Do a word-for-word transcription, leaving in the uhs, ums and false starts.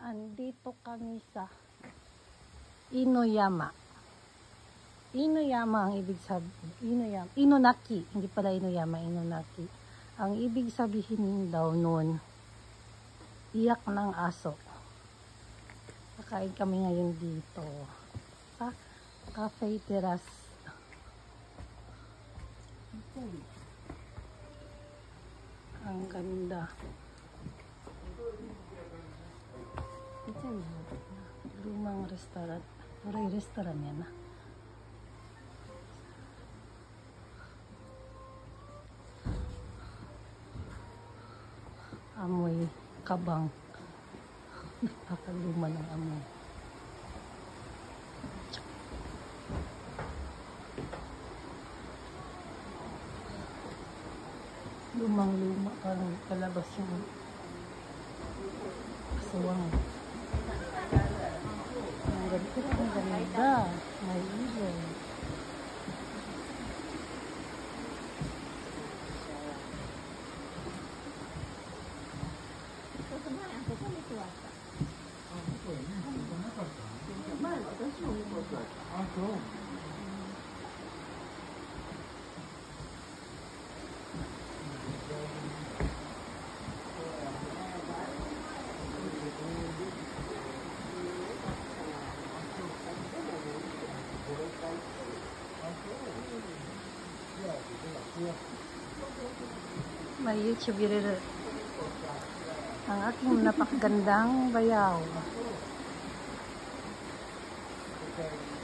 Andito kami sa Inoyama. Inoyama ang ibig sabihin, Inoyama, Inonaki, hindi pala Inoyama, Inonaki. Ang ibig sabihin daw nun, iyak ng aso. Kakain kami ngayon dito sa Cafe Terrace. Ang ganda. Lumang restaurant. Turay restaurant yan ah. Amoy kabang. Napakaluma ng amoy. Lumang luma, parang kalabas yung asawang. Ang ganda, ang ganda. May ilaw. May YouTube rin ang aking napakagandang bayaw.